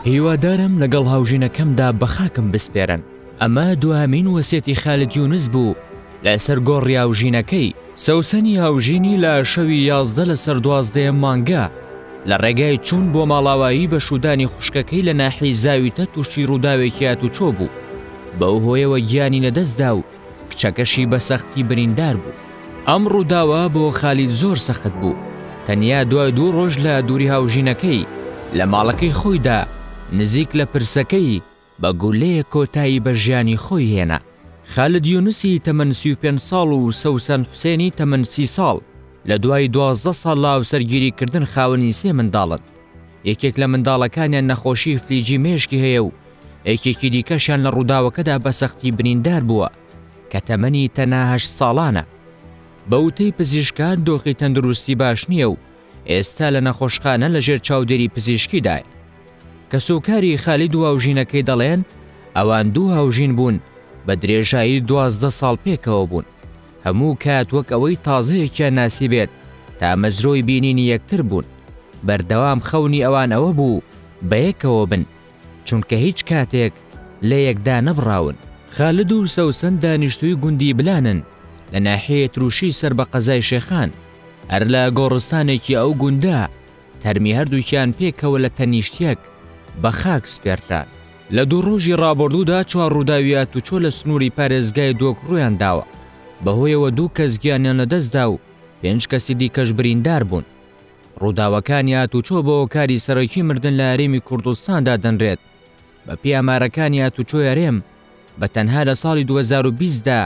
هیوادارم لەگەڵ هاوژینەکەمدا بە خاکم بسپێرن. ئەمە دوامین وەسێتی خالد یونس بوو لەسەر گۆڕی هاوژینەکەی سەوسەنی هاوژینی لە شەوی 11 لەسەر 12 مانگە لە ڕێگای چوون بۆ ماڵاوایی بە شودانی خوشکەکەی لە ناحی زاویتە تووشی ڕووداوێکی هاتوچۆ بوو. بەو هۆیەوە گیانی نەدەستدا و کچەکەشی بە سەختی بریندار بوو. ئەم ڕووداوە بۆ خالید زۆر سەخت بوو. تەنیا دوای 2 ڕۆژ لە دووری هاوژینەکەی لە ماڵەکەی خۆیدا نزیک لە پرسەکەی بە گولەیە کۆتایی بە ژیانی خۆی هێنا. خالد یونسی تەمەن 35 ساڵ و سەوسەن حوسێنی تەمەن 30 ساڵ لە دوای 12 ساڵ لاو سەرگیریکردن خاوەنی 3 منداڵن. یەکێک لە منداڵەکانیان نەخۆشی فلیجی مێشکی هەیە و یەکێکی دیکەشیان لە ڕووداوەکەدا بە سەختی بریندار بووە کە تەمەنی تەنها 8 ساڵانە. بەوتەی پزیشکان دۆخی تەندروستی باش نییە و ئێستا لە نەخۆشخانە لەژێر چاودێری پزیشکیدایە. کەسوکاری خالید و هاوژینەکەی دەڵێن ئەوان 2 هاوژین بوون بە درێژایی 12 ساڵ پێکەوە بوون. هەموو کات وەک ئەوەی تازەیەکیان ناسی بێت تا مەزرۆی بینینی یەکتر بوون. بەردەوام خەونی ئەوان ئەوە بوو بەیەکەوە بن چونکە هیچ کاتێک لە یەکدا نەبڕاون. خالد و سەوسەن دانیشتووی گوندی بلانن لە ناحیە تروشی سەر بە قەزای شێخان. هەر لە گۆڕستانێکی ئەو گوندا تەرمی هەردووکیان پێکەوە لە تەنیشتیەک بە خاک سپێرتان. لە 2 ڕۆژی ڕابردوودا 4 ڕووداوی هاتوچۆ لە سنووری پارێزگای دۆک ڕوویان داوە. بەهۆیەوە 2 کەس گیانیان لەدەستدا و 5 کەسی دیکەش بریندار بوون. ڕووداوەکانی هاتوچۆ بە هۆکاری سەرەکی مردن لە هەرێمی کوردستاندا دەنرێت. بە پێی ئامارەکانی هاتوچۆی هەرێم بە تەنها لە ساڵی 2020دا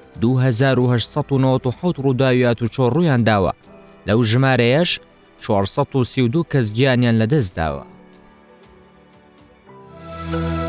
2897 ڕووداوی هاتوچۆ ڕوویان داوە. لەو ژمارەیەش 432 کەس گیانیان لەدەست داوە.